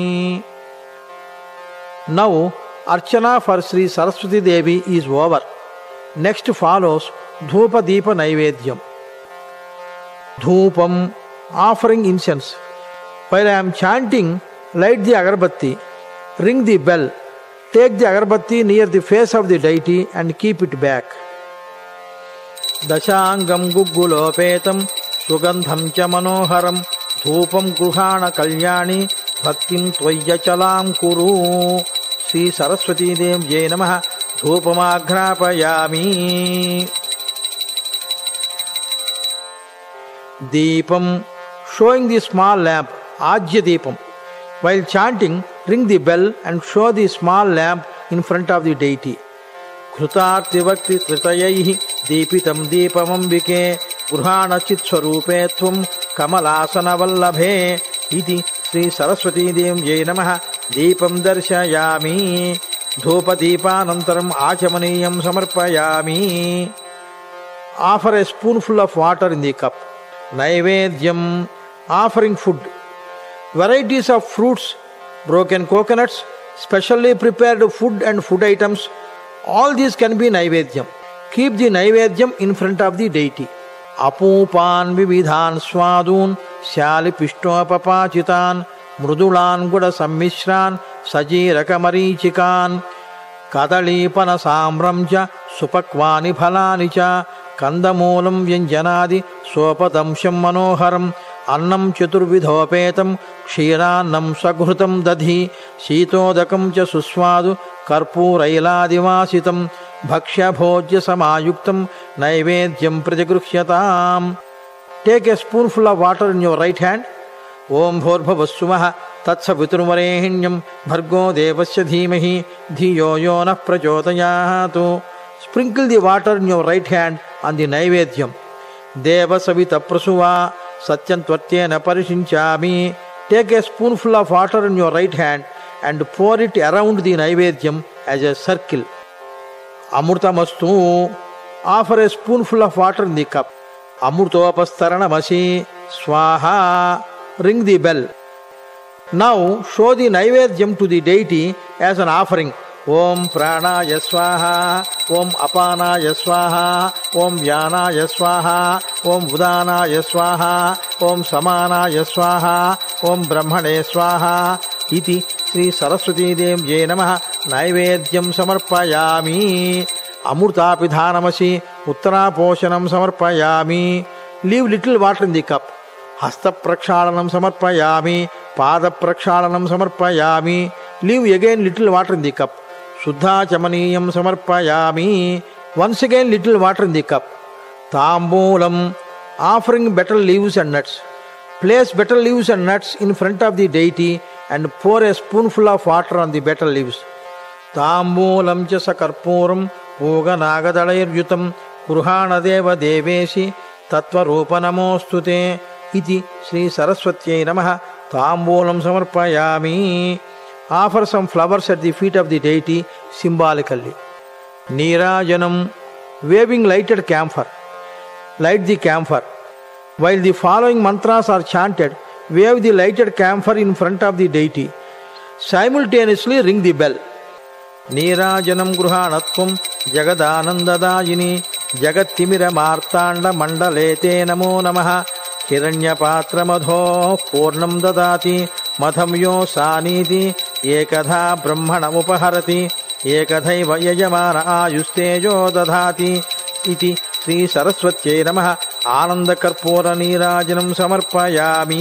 Now Archana for Sri Saraswati Devi is over. Next follows Dhupa Deepa Naivedyam. Dhupam, offering incense. While I am chanting, light the agarbatti, ring the bell, take the agarbatti near the face of the deity and keep it back. Dashangam Guggulopetam Sugandham cha Manoharam Dhupam Gruhana Kalyani Bhaktim Tvayachalam Kuru. Sri Saraswati Devyai Namaha Dhupamagrapayami. Deepam, showing the small lamp, Ajya Deepam. While chanting, ring the bell and show the small lamp in front of the deity. Krutarti Vakti Tritayaihi Deepitam Deepamambike Gruhana Chitswarupe Tvam Kamalasana Vallabhe. Iti Sri Saraswati Devyai Namaha Deepam Darshayami. Dhupa Deepanantaram Achamaniyam Samarpayami. Offer a spoonful of water in the cup. Naivedyam, offering food. Varieties of fruits, broken coconuts, specially prepared food and food items, all these can be Naivedyam. Keep the Naivedyam in front of the deity. Apupan vividhan swadun Shali Pishtopapachitan Mrudulan Guda Sammishran Sajirakamarichikan Kadalipana Samramja Supakvani Phalanicha Kandamulam Vyanjanadi Sopatamsham Manoharam Annam Chaturvidhopetam Kshiranam Sagrutam Dadhi Sitodakam Cha Suswadu Karpurailadivaasitam Bhaksha Bhojya Samayuktam Naivedyam Prajagruhyatam. Take a spoonful of water in your right hand. Om Bhorbhavassumaha Tatsaviturvarehinyam Bhargo Devasya Dhimahi Dhiyo Yonah Prachodayatu. Sprinkle the water in your right hand on the Naivedyam. Deva Savita Prasuva Satyantvatyena Parishinchami. Take a spoonful of water in your right hand and pour it around the Naivedyam as a circle. Amurtamastu, offer a spoonful of water in the cup. Amurtopastaranamasi, Swaha, ring the bell. Now show the Naivedyam to the deity as an offering. Om Pranaya Swaha, Om Apanaya Swaha, Om Vyanaya Swaha, Om Udanaya Swaha, Om Samanaya Swaha, Om Brahmane Swaha. Iti Sri Saraswati Devyai Namaha Naivedyam Samarpayami. Amurtapidhanamasi Uttara Poshanam Samarpayami. Leave little water in the cup. Hasta Prakshalanam Samarpayami. Pada Prakshalanam Samarpayami. Leave again little water in the cup. Suddha Chamaniyam Samarpayami. Once again little water in the cup. Tambulam, offering betel leaves and nuts. Place betel leaves and nuts in front of the deity and pour a spoonful of water on the betel leaves. Tambulam cha sakarpuram Poga Nagadalayaryutam Gruhana Deva Deveshi Tattva Rupa Namostute. Iti Sri Saraswatyai Namaha Tambulam Samarpayami. Offer some flowers at the feet of the deity symbolically. Nirajanam, waving lighted camphor. Light the camphor. While the following mantras are chanted, wave the lighted camphor in front of the deity. Simultaneously ring the bell. Nirajanam Gruhanatvam Jagadanandadayini Jagattimira Martanda Mandalete Namo Namaha हिरण्यपात्रमधोः पूर्णं ददाति मथं यो सानीति एकधा ब्रह्मणमुपहरति एकथैव यजमान आयुस्तेजो दधाति इति श्री सरस्वत्यै नमः। आनन्दकर्पूरनीराजनं समर्पयामि।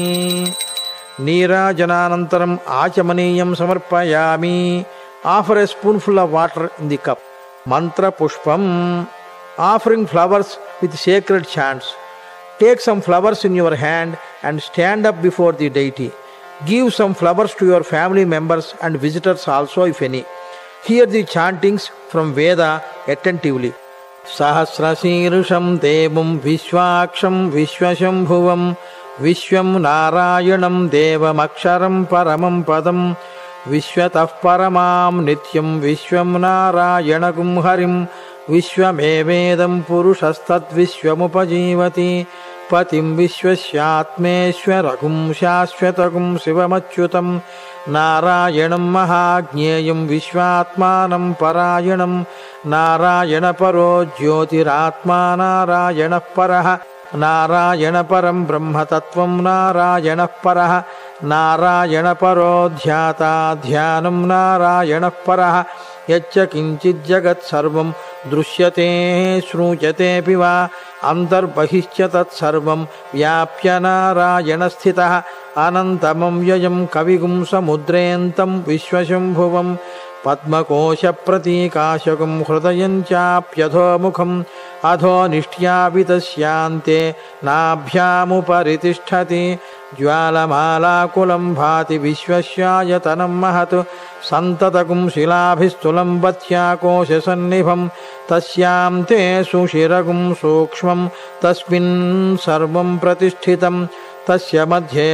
నీరాజనానంతరం ఆచమనీయం సమర్పయామి. Offer a spoonful of water in the cup. మంత్ర పుష్పం. Offering flowers with sacred chants. Take some flowers in your hand and stand up before the deity. Give some flowers to your family members and visitors also if any. Hear the chantings from Veda attentively. సహస్రశీర్షం దేవం విశ్వాక్షం విశ్వశంభువం విశ్వం నారాయణం దేవమక్షరం పరమం పదం విశ్వతః పరమాం నిత్యం విశ్వం నారాయణగుం హరిం విశ్వమేవేదం పురుషస్తద్విశ్వముపజీవతి పతిం విశ్వస్యాత్మేశ్వరగుం శాశ్వతగుం శివమచ్యుతం నారాయణం మహాజ్ఞేయం విశ్వాత్మానం పరాయణం నారాయణ పరో జ్యోతిరాత్మా నారాయణ పరః నారాయణ పరం బ్రహ్మతత్వం నారాయణ పరః నారాయణ పరో ధ్యాతా ధ్యానం నారాయణ పరః యచ్చ కించిత్ జగత్ సర్వం దృశ్యతే శ్రూయతేపి వా అంతర్బహిశ్చ తత్సర్వం వ్యాప్య నారాయణ స్థితః అనంతమవ్యయం కవిగుం సముద్రేంతం విశ్వశంభువం పద్మకోశ ప్రతీకాశకం హృదయం చాప్యధోముఖం అధో నిష్ట్యాపి తస్యాంతే నాభ్యాముపరి తిష్టతి జ్వాలమాలాకులం భాతి విశ్వస్యాయతనం మహత్ సంతతగుం శిలాభిస్థులం వత్స్యాకోశసన్నిభం తస్యాం తే సుశిరగుం సూక్ష్మం తస్మిన్ సర్వం ప్రతిష్ఠితం తస్య మధ్యే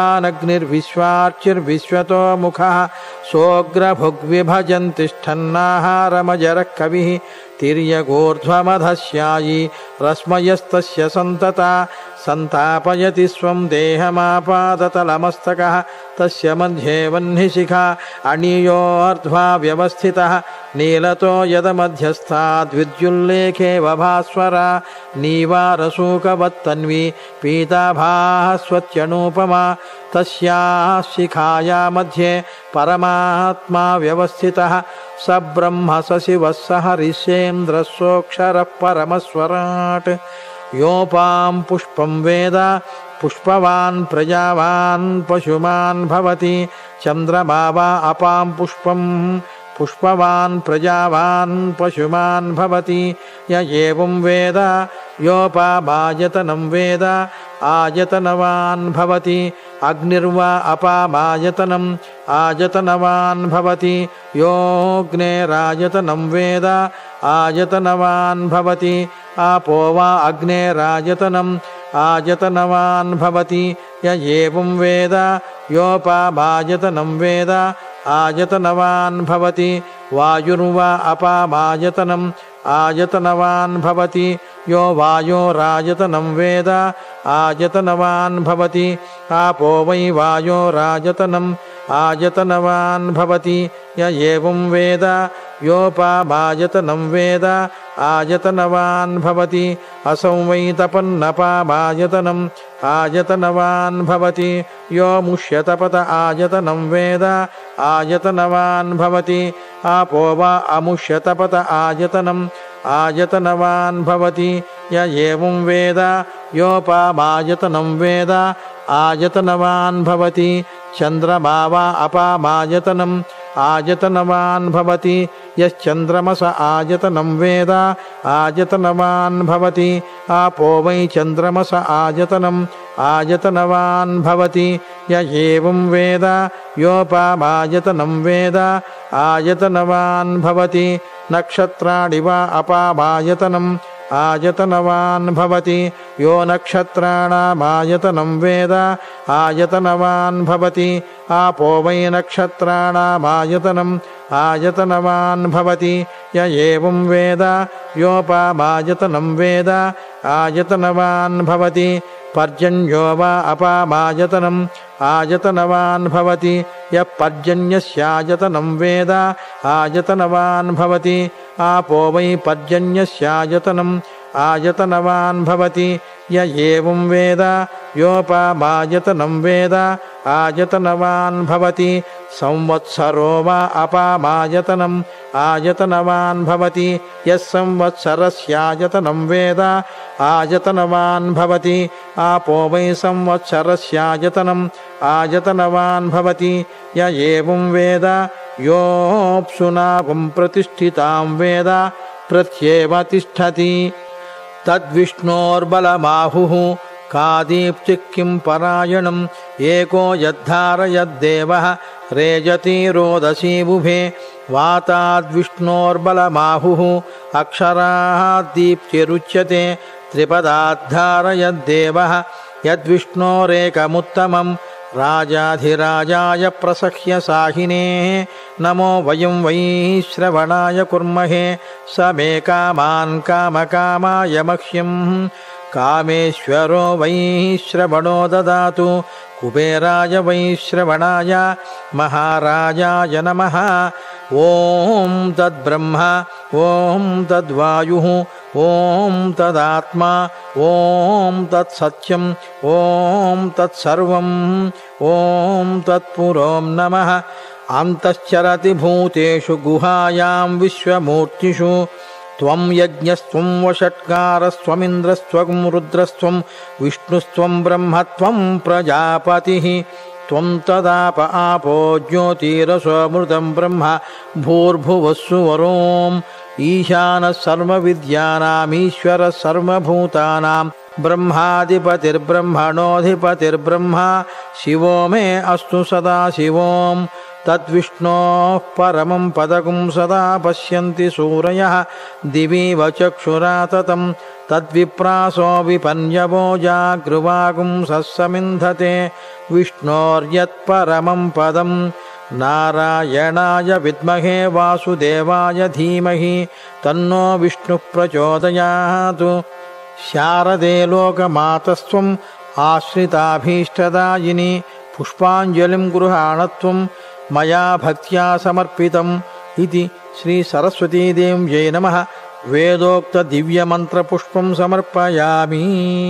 మహానగ్నిర్విశ్వార్చిర్విశ్వతో ముఖః సోగ్రభుగ్విభజన్ తిష్టన్నాహారమజరః కవిః తిర్యగోర్ధ్వమధస్యాయీ రశ్మయస్తస్య సంతతా సంతాపయతి స్వం దేహమాపాదతలమస్తకః తస్య మధ్యే వహ్నిశిఖా అణీయోర్ధ్వా వ్యవస్థితః నీలతో యదమధ్యస్థాద్విద్యుల్లేఖేవ భాస్వరా నీవారశూకవత్తన్వీ పీతాభాస్వత్యనూపమా తస్యాః శిఖాయా మధ్యే పరమాత్మా వ్యవస్థితః స బ్రహ్మ స శివः స హరిశ్చేంద్రः సోక్షరः పరమస్వరాట్. యోపాం పుష్పం వేద పుష్పవాన్ ప్రజావాన్ పశుమాన్ భవతి చంద్రమా వా అపాం పుష్పం పుష్పవాన్ ప్రజావాన్ పశుమాన్ భవతి య ఏవం వేద యోపామాయతనం వేద ఆయతనవాన్ భవతి అగ్నిర్వా అపామాయతనం ఆయతనవాన్ భవతి యోగ్నేరాయతనం వేద ఆయతనవాన్ భవతి ఆపో వా అగ్నేరాయతనం ఆయతనవాన్ భవతి య ఏవం వేద యోపామాయతనం వేద ఆయతనవాన్ భవతి వాయుర్వా అపామాయతనం ఆయతనవాన్ భవతి యో వాయోరాయతనం వేద ఆయతనవాన్ భవతి ఆపో వై వాయోరాయతనం ఆయతనవాన్ భవతి య ఏవం వేద యోపామాయతనం వేద ఆయతనవాన్ భవతి అసౌ వై తపన్నపామాయతనం ఆయతనవాన్ భవతి యో ముష్యతపత ఆయతనం వేద ఆయతనవాన్ భవతి ఆపో వా అముష్యతపత ఆయతనం ఆయతనవాన్ భవతి య ఏవం వేద యోపామాయతనం వేద ఆయతనవాన్ భవతి చంద్రమా వా అపామాయతనం ఆయతనవాన్ భవతి యశ్చంద్రమస ఆయతనం వేద ఆయతనవాన్ భవతి ఆపో వై చంద్రమస ఆయతనం ఆయతనవాన్ భవతి య ఏవం వేద యోపామాయతనం వేద ఆయతనవాన్ భవతి నక్షత్రాణి వా అపామాయతనం ఆయతనవాన్ భవతి యో నక్షత్రాణామాయతనం వేద ఆయతనవాన్ భవతి ఆపో వై నక్షత్రాణామాయతనం ఆయతనవాన్ భవతి య ఏవం వేద యోపామాయతనం వేద ఆయతనవాన్ భవతి పర్జన్యో వా అపామాయతనం ఆయతనవాన్ భవతి య పర్జన్యస్యాయతనం వేద ఆయతనవాన్ భవతి ఆపో వై పర్జన్యస్యాయతనం ఆయతనవాన్ భవతి य एवं वेद योपमायतनं वेद आयतनवान् भवति संवत्सरो वा अपामायतनम् आयतनवान् भवति यः संवत्सरस्यायतनं वेद आयतनवान् भवति आपो वै संवत्सरस्यायतनम् आयतनवान् भवति य एवं वेद योऽप्सुनावं प्रतिष्ठितां वेद प्रत्येव तिष्ठति तद्विष्णोर्बलमाहुः का दीप्तिः किं परायणम् एको यद्धारयद्देवः रेजति रोदसी बुभे वाताद्विष्णोर्बलमाहुः अक्षरात् दीप्तिरुच्यते त्रिपदाद्धारयद्देवः यद्विष्णोरेकमुत्तमम् राजाधिराजाय प्रसह्य साहिनेः नमो वयं वै श्रवणाय कुर्महे स मे कामान् कामकामाय मह्यं कामेश्वरो वै श्रवणो ददातु कुबेराय वै श्रवणाय महाराजाय नमः ॐ तद्ब्रह्म ॐ तद्वायुः ॐ तदात्मा ॐ तत्सत्यम् ॐ तत्सर्वम् ॐ तत्पुरो नमः अन्तश्चरति भूतेषु गुहायां विश्वमूर्तिषु त्वं यज्ञस्त्वं वषट्कारस्त्वमिन्द्रस्त्वं रुद्रस्त्वं विष्णुस्त्वं ब्रह्मत्वं प्रजापतिः त्वं तदाप आपो ज्योतिरसोऽमृतं ब्रह्म भूर्भुवस्सुवरोम् ईशानः सर्वविद्यानामीश्वरः सर्वभूतानां ब्रह्माधिपतिर्ब्रह्मणोऽधिपतिर्ब्रह्मा शिवो मे अस्तु सदा शिवोम् तद्विष्णोः परमं पदकं सदा पश्यन्ति सूरयः दिवीव चक्षुरा ततं तद्विप्रासो विपन्यवो जागृवागुं सस्समिन्धते विष्णोर्यत्परमं पदं नारायणाय विद्महे वासुदेवाय धीमहि तन्नो विष्णुः प्रचोदयात् शारदे लोकमातस्त्वम् आश्रिताभीष्टदायिनी पुष्पाञ्जलिं गृहाणत्वं मया भक्त्या समर्पितम् इति श्री सरस्वतीदेव्यै नमः वेदोक्त दिव्यमन्त्रपुष्पं समर्पयामि.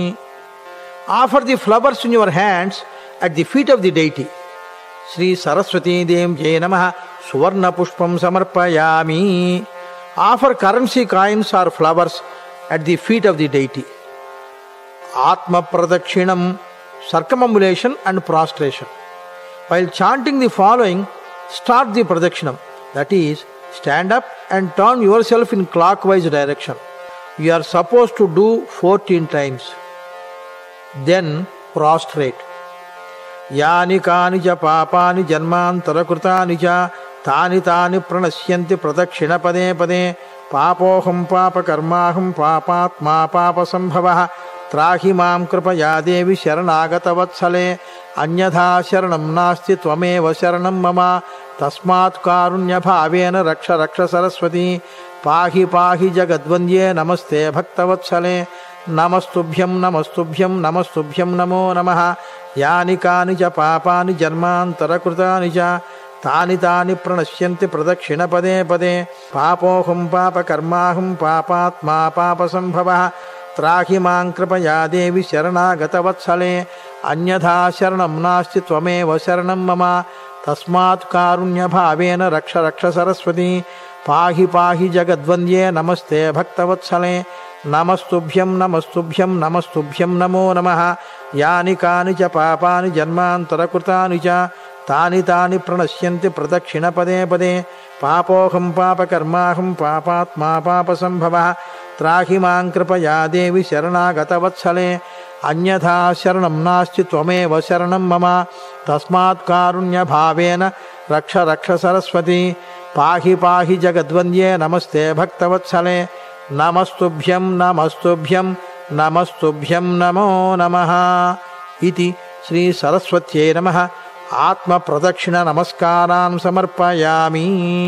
Offer the flowers in your hands at the feet of the deity. Shri Saraswati Devyai Namaha Suvarna Pushpam Samarpayami. Offer currency coins or flowers at the feet of the deity. Atma Pradakshinam, circumambulation and prostration. While chanting the following, start the Pradakshinam. That is, stand up and turn yourself in clockwise direction. You are supposed to do 14 times. Then prostrate. यानि कानि च पापानि जन्मान्तरकृतानि च तानि तानि प्रणश्यन्ति प्रदक्षिणपदे पदे पापोऽहं पापकर्माहं पापात्मा पापसम्भवः त्राहि मां कृपया देवि शरणागतवत्सले अन्यथा शरणं नास्ति त्वमेव शरणं मम तस्मात् कारुण्यभावेन रक्ष रक्ष सरस्वती पाहि पाहि जगद्वन्द्ये नमस्ते भक्तवत्सले नमस्तुभ्यं नमस्तुभ्यं नमस्तुभ्यं नमो नमः यानि कानि च पापानि जन्मान्तरकृतानि च तानि तानि प्रणश्यन्ति प्रदक्षिणपदे पदे पापोऽहं पापकर्माहं पापात्मा पापसम्भवः त्राहि मां कृपया देवि शरणागतवत्सले अन्यथा शरणं नास्ति त्वमेव शरणं मम तस्मात् कारुण्यभावेन रक्ष रक्ष सरस्वती पाहि पाहि जगद्वन्द्ये नमस्ते भक्तवत्सले नमस्तुभ्यं नमस्तुभ्यं नमस्तुभ्यं नमो नमः यानि कानि च पापानि जन्मान्तरकृतानि च तानि तानि प्रणश्यन्ति प्रदक्षिणपदे पदे पापोऽहं पापकर्माहं पापात्मा पापसम्भवः त्राहि मां कृपया देवि शरणागतवत्सले अन्यथा शरणं नास्ति त्वमेव शरणं मम तस्मात् कारुण्यभावेन रक्ष रक्ष सरस्वती पाहि पाहि जगद्वन्द्ये नमस्ते भक्तवत्सले नमस्तुभ्यं नमस्तुभ्यं नमस्तुभ्यं नमो नमः इति श्री सरस्वत्यै नमः आत्म प्रदक्षिण नमस्कारान् समर्पयामि.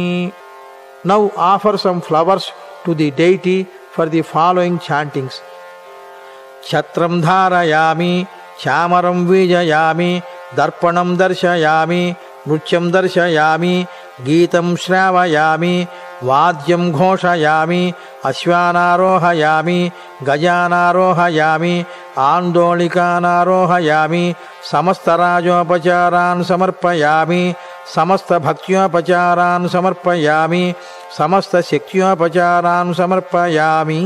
Now offer some flowers to the deity for the following chantings. Chhatram dharayami, chamaram vijayami, darpanam darshayami, nrutyam darshayami, geetam shravayami, vadyam ghoshayami, అశ్వానారోహయామి, గజానారోహయామి, ఆందోళికానారోహయామి, సమస్తరాజోపచారాన్ సమర్పయామి, సమస్త భక్త్యోపచారాన్ సమర్పయామి, సమస్త శక్త్యోపచారాన్ సమర్పయామి.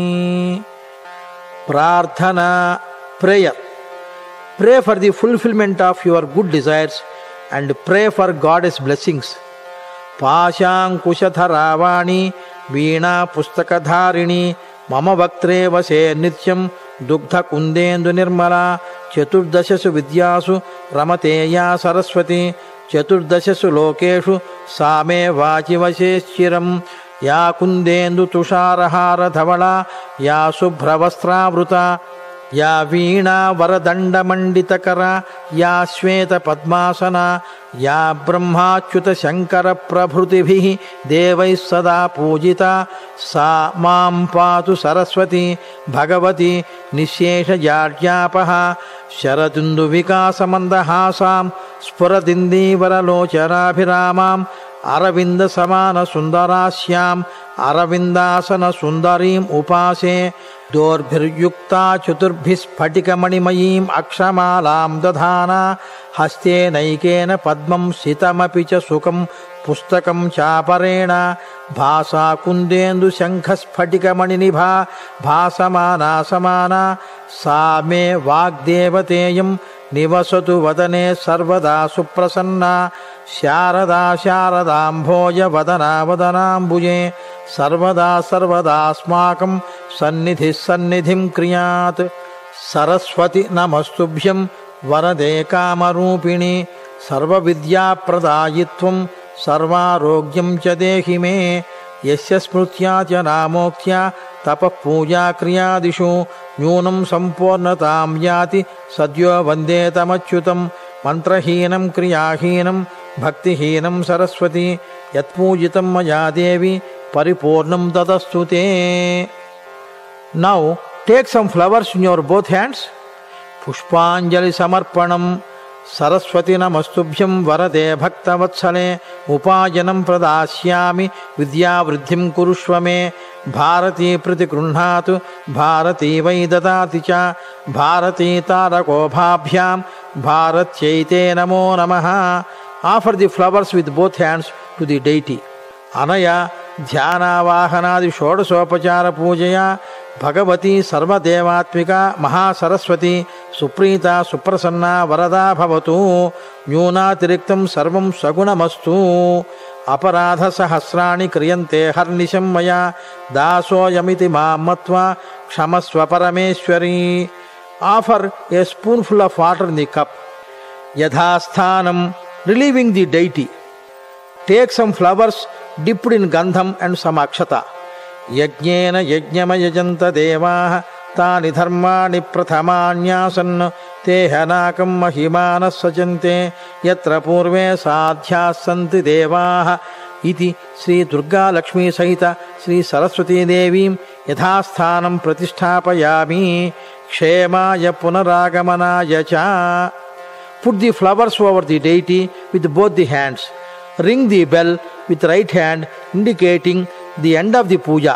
ప్రార్థన, prayer. Pray for the fulfillment of your good desires and pray for God's blessings. పాశాంకుశధరావాణి వీణా పుస్తకధారిణి మమ వక్త్రే వసే నిత్యం దుగ్ధకుందేందు నిర్మలా చతుర్దశసు విద్యాసు రమతే యా సరస్వతి చతుర్దశసు లోకేషు సా మే వాచి వశేశ్చిరం యా కుందేందు తుషారహారధవళా యా శుభ్రవస్త్రావృత యా వీణా వరదండమండితకరా యా శ్వేత పద్మాసనా యా బ్రహ్మాచ్యుత శంకర ప్రభృతిభిః దేవైః సదా పూజితా సా మాం పాతు సరస్వతి భగవతి నిశ్శేషజాడ్యాపః శరదిందు వికాసమందహాసాం స్ఫురదిందీవరలోచనాభిరామాం అరవింద సమాన సుందరాస్యాం అరవిందాసన సుందరీం ఉపాసే దోర్భిర్యుక్తా చతుర్భిస్ఫటికమణిమయీం అక్షమాలాం దధానా హస్తే నైకేన పద్మం సితమపి చ సుఖం పుస్తకం చాపరేణ భాసా కుందేందు శంఖస్ఫటికమణినిభా భాసమానా సమానా సా మే వాగ్దేవతేయం నివసతు వదనే సర్వదా సుప్రసన్నా శారదా శారదాంభోజ వదనా వదనాంబుజే సర్వదా సర్వదాస్మాకం సన్నిధి సన్నిధిం క్రియాత్. సరస్వతి నమస్తుభ్యం వరదే కామరూపిణి సర్వవిద్యాప్రదాయిత్వం సర్వారోగ్యం చ దేహి మే. యస్య స్మృత్యా చ నామోక్త్యా తపః పూజా క్రియాదిషు న్యూనం సంపూర్ణతాం యాతి సద్యో వందేతమచ్యుతం. మంత్రహీనం క్రియాహీనం భక్తిహీనం సరస్వతి యత్పూజితం మయా దేవి పరిపూర్ణం తదస్తు తే. Now take some flowers in your both hands. పుష్పాంజలి సమర్పణం. సరస్వతి నమస్తుభ్యం వరదే భక్తవత్సలే ఉపాయనం ప్రదాస్యామి విద్యావృద్ధిం కురుష్వ మే. భారతీ ప్రతిగృహ్ణాతు భారతీ వై దదాతి చ. భారతీ తారకోభాభ్యాం భారత్యైతే నమో నమః. Offer the flowers with both hands to the deity. అనయా ధ్యానావాహనాది షోడశోపచార పూజయా భగవతి సర్వదేవాత్మిక మహాసరస్వతి సుప్రీత సుప్రసన్నా వరదా భవతు. న్యూనాతిరిక్తం సర్వం సగుణమస్తు. అపరాధ సహస్రాణి క్రియంతే హర్నిశం మయా దాసోయమితి మాం మత్వా క్షమస్వ పరమేశ్వరీ. Offer a spoonful of water in the cup. యథాస్థానం, relieving the deity. Take some flowers dipped in gandham and some akshata. యజ్ఞేన యజ్ఞమయజంత దేవాః తాని ధర్మాణి ప్రథమాన్యాసన్ తే హనాకం మహిమానః సజంతే యత్ర పూర్వే సాధ్యాః సంతి దేవాః. ఇది శ్రీ దుర్గాలక్ష్మీ సహిత శ్రీ సరస్వతీదేవీం యథాస్థానం ప్రతిష్ఠాపయామి క్షేమాయ పునరాగమనాయ చ. Put the flowers over the deity with both the hands. Ring the bell with right hand indicating the end of the puja.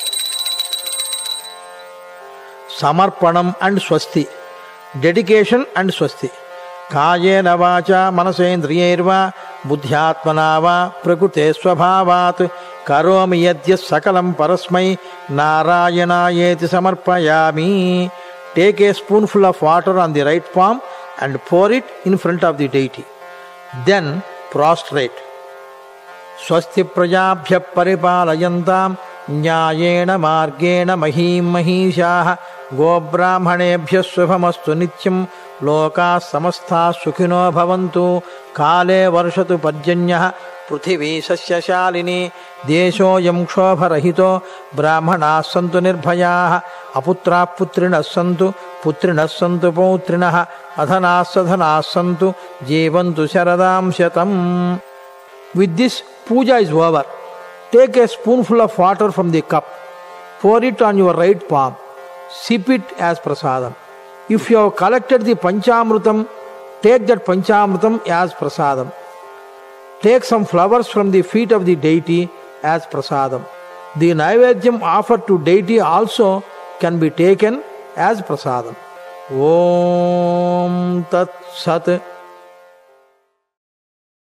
Samarpanam and Swasti. Dedication and Swasti. Kayena vacha manasendriyerva buddhyatmana va prakrute swabhavat karomi yadyas sakalam parasmai narayanaayeti samarpayami. Take a spoonful of water on the right palm and pour it in front of the deity. Then prostrate. Swasti prajabhya paripalayantam న్యాయేణ మార్గేణ మహీం మహీషాః గోబ్రాహ్మణేభ్యః శుభమస్తు నిత్యం లోకాః సమస్తాః సుఖినో భవంతు. కాలే వర్షతు పర్జన్యః పృథివీ సస్యశాలినీ దేశోऽयं క్షోభరహితో బ్రాహ్మణాः సంతు నిర్భయాः అపుత్రాः పుత్రిణः సంతు పుత్రిణः సంతు పౌత్రిణः అధనాः సధనాः సంతు జీవంతు శరదాం శతం. With this, puja is over. Take a spoonful of water from the cup. Pour it on your right palm. Sip it as prasadam. If you have collected the Panchamrutam, take that Panchamrutam as prasadam. Take some flowers from the feet of the deity as prasadam. The Naivedyam offered to deity also can be taken as prasadam. Om Tat Sat.